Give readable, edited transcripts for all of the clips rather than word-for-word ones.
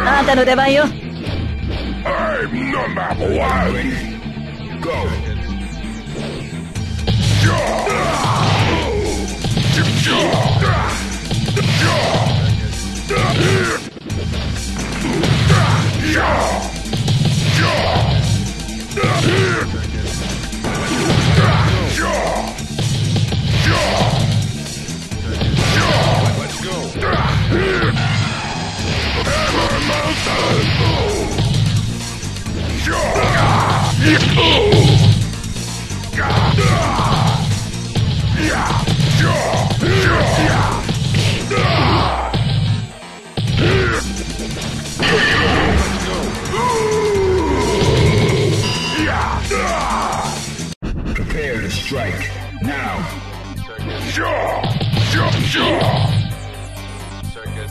あんたの出番よ。 I'm number one. Go. Let's go. Hammer Mountain. Prepare to strike now. Circus.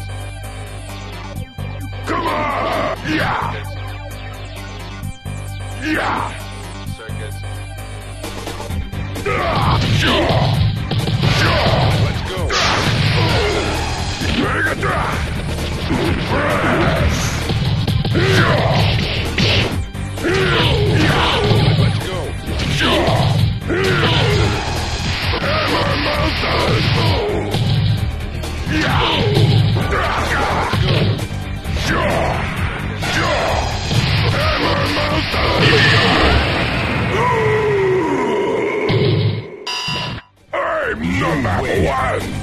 Come on! Yeah! Yeah! Circus. Let's go. Mega Drive. Press. Let's go. Hammer Mountain. Yeah. Hammer Mountain. I'm number one.